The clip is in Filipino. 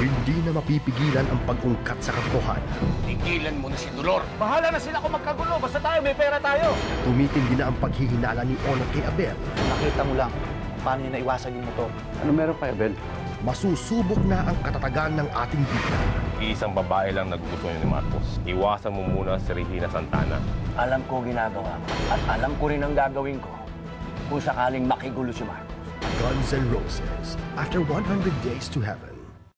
Hindi na mapipigilan ang pag-ungkat sa katotohanan. Tigilan mo na si Dolor. Bahala na sila kung magkagulo. Basta tayo, may pera tayo. Tumitindi na ang paghihinala ni Ono kay Abel. Nakita mo lang paano niya naiwasan yung motor. Ano meron pa, Abel? Masusubok na ang katatagan ng ating bida. Iisang babae lang nagugustuhan ni Marcos. Iwasan mo muna si Regina Santana. Alam ko ginagawa ko. At alam ko rin ang gagawin ko kung sakaling makigulo si Marcos. Guns N' Roses, After 100 Days to Heaven.